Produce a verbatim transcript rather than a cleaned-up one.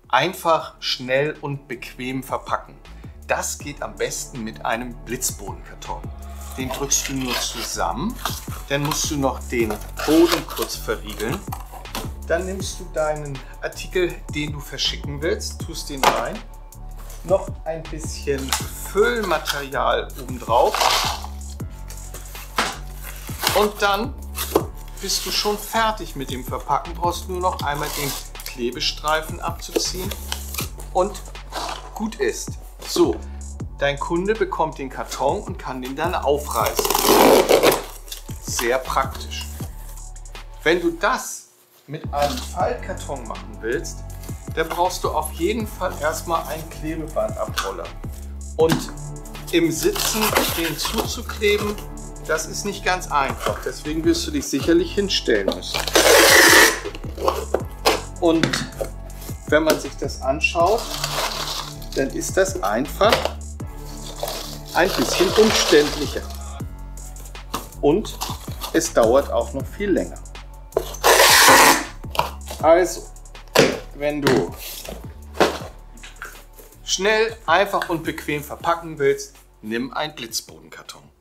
einfach, schnell und bequem verpacken. Das geht am besten mit einem Blitzbodenkarton. Den drückst du nur zusammen, dann musst du noch den Boden kurz verriegeln. Dann nimmst du deinen Artikel, den du verschicken willst, tust den rein, noch ein bisschen Füllmaterial obendrauf und dann bist du schon fertig mit dem Verpacken. Brauchst nur noch einmal den Klebestreifen abzuziehen und gut ist. So, dein Kunde bekommt den Karton und kann den dann aufreißen. Sehr praktisch. Wenn du das mit einem Faltkarton machen willst, dann brauchst du auf jeden Fall erstmal einen Klebebandabroller. Und im Sitzen den zuzukleben, das ist nicht ganz einfach. Deswegen wirst du dich sicherlich hinstellen müssen. Und wenn man sich das anschaut, dann ist das einfach ein bisschen umständlicher. Und es dauert auch noch viel länger. Also, wenn du schnell, einfach und bequem verpacken willst, nimm einen Blitzbodenkarton.